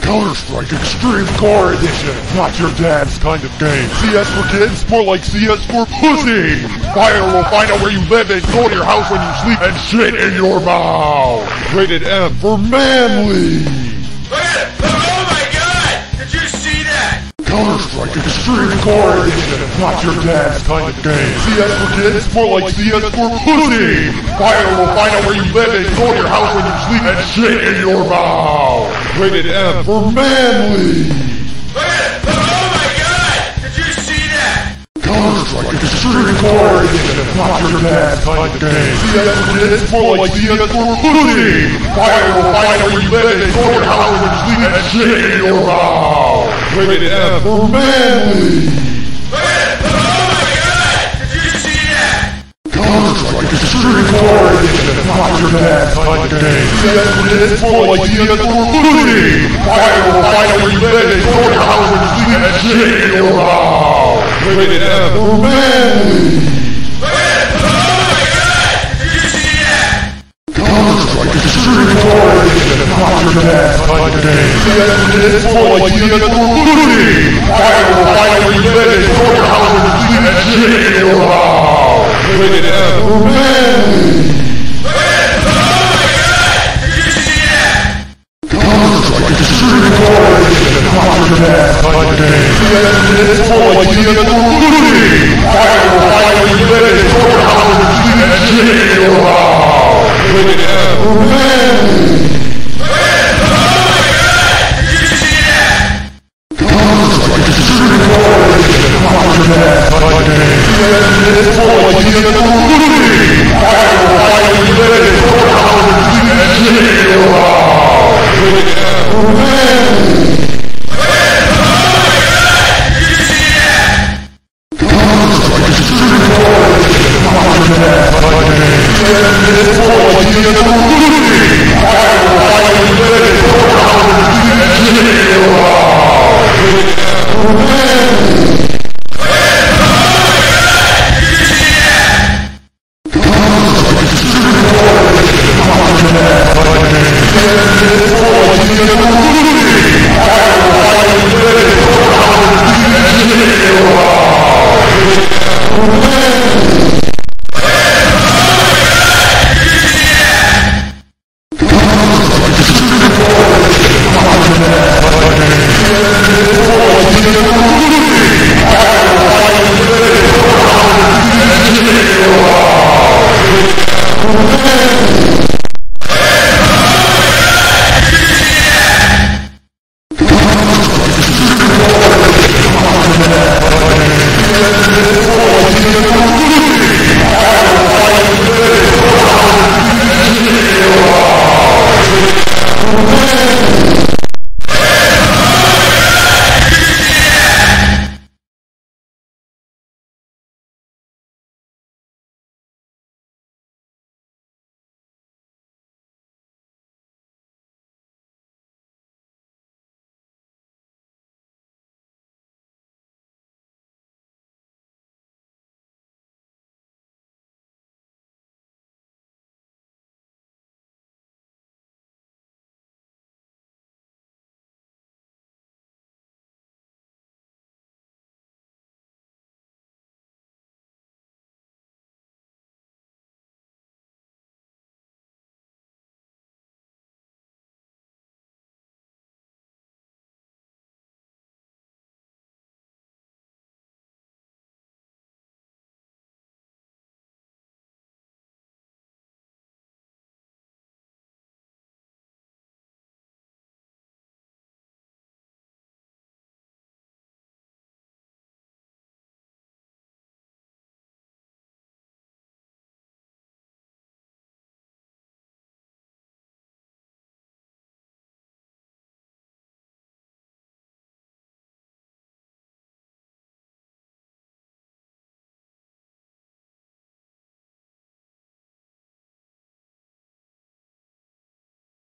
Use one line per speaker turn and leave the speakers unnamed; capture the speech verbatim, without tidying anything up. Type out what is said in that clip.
Counter-Strike Extreme Core Edition. Not your dad's kind of game. C S for kids? More like C S for pussy. Fire will find out where you live and go to your house when you sleep and shit in your mouth. Rated M for manly.
Look at it! Oh my god! Did you see that?
Counter-Strike Extreme Core Edition. Not your dad's kind of game. C S for kids? More like C S for pussy. Fire will find out where you live and go to your house when you sleep and shit in your mouth. Rated M for manly.
Look at it! Oh my god! Did you see that?
Counter-Strike Extreme Core Edition. Not your dad's kind of game. C S for kids? More like C S for pussy. Fire will find out where you live and go to your house when you sleep and shit in your mouth. Rated M for manly.
Look at it! Oh my god! Did you see that?
Counter-Strike Extreme Core Edition. Not your dad's kind of game. C S for kids? More like C S for pussy. Fire will find out where you live and go to your house when you sleep and shit in your mouth. Rated M for manly.
Look at it! Oh my god! Did you see that?
Counter-Strike Extreme Core Edition. Not your dad's kind of game. C S for kids? More like C S for pussy. Fire will find out where you live and go to your house when you sleep and shit in your mouth. Rated M for manly.
Look at it! Oh my god! Did you see that?
Counter-Strike Extreme Core Edition. Not your dad's kind of game. C S for kids? More like C S for pussy. Fire will find out where you live and go to your house when you sleep and shit in your mouth. Rated M for manly.
Look at it! Oh my god! Did you see that?
Counter-Strike Extreme Core Edition. Not your dad's kind of game. C S for kids? More like C S for pussy. Fire will find out where you live and go to your house when you sleep and shit in your mouth. Rated M for manly.